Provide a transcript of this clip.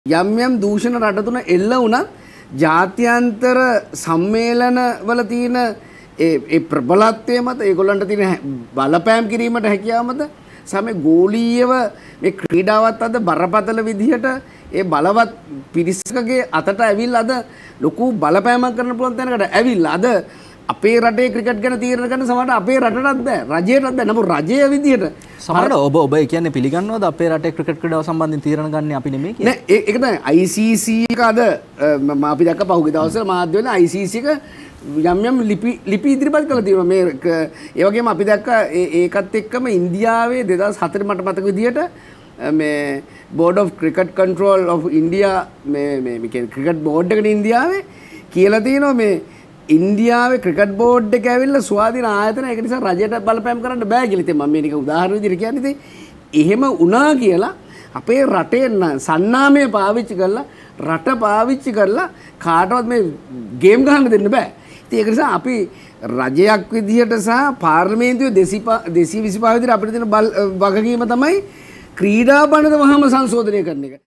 යම් යම් දූෂණ රට තුන එල්ල වුණත් ජාත්‍යන්තර සම්මේලන වල තියෙන ඒ ප්‍රබලත්වය මත ඒගොල්ලන්ට තියෙන බලපෑම් කිරීමට හැකියාව මත සමේ ගෝලීයව මේ ක්‍රීඩාවත් අද බරපතල විදිහට ඒ බලවත් පිරිසකගේ අතට ඇවිල්ලා අද ලොකු බලපෑමක් කරන්න පුළුවන් තැනකට ඇවිල්ලා අද අපේ රටේ ක්‍රිකට් ගැන තීරණ ගන්න සමහරට අපේ රටටත් බෑ රජයටත් බෑ නමුත් රජයේ විදිහට සමහරට ඔබ කියන්නේ පිළිගන්නවද අපේ රටේ ක්‍රිකට් ක්‍රීඩාව සම්බන්ධයෙන් තීරණ ගන්න අපි නෙමෙයි කියන්නේ නෑ ඒක තමයි ICC එක අද අපි දැක්ක පහුගිය දවස්වල මාධ්‍ය වල ICC එක යම් යම් ලිපි ඉදිරිපත් කළා තියෙනවා මේ ඒ වගේම අපි දැක්ක ඒකත් එක්කම ඉන්දියාවේ 2004 මට මතක විදිහට මේ Board of Cricket Control of India මේ කියන්නේ ක්‍රිකට් බෝඩ් එකට ඉන්දියාවේ කියලා තියෙනවා මේ ඉන්දියාවේ ක්‍රිකට් බෝඩ් එක ඇවිල්ලා ස්වාධීන ආයතන ඒක නිසා රජයට බලපෑම් කරන්න බෑ කියලා. ඉතින් මම මේක උදාහරණ විදිහට කියන්නේ ඉතින් එහෙම වුණා කියලා අපේ රටේ සන්නාමය පාවිච්චි කරලා රට පාවිච්චි කරලා කාටවත් මේ ගේම් ගහන්න දෙන්න බෑ. ඉතින් ඒක නිසා අපි රජයක් විදිහට සහ පාර්ලිමේන්තුවේ 225 විදිහට අපිට තියෙන වගකීම තමයි ක්‍රීඩා බණ්ඩ වහම සංශෝධනය කරන එක.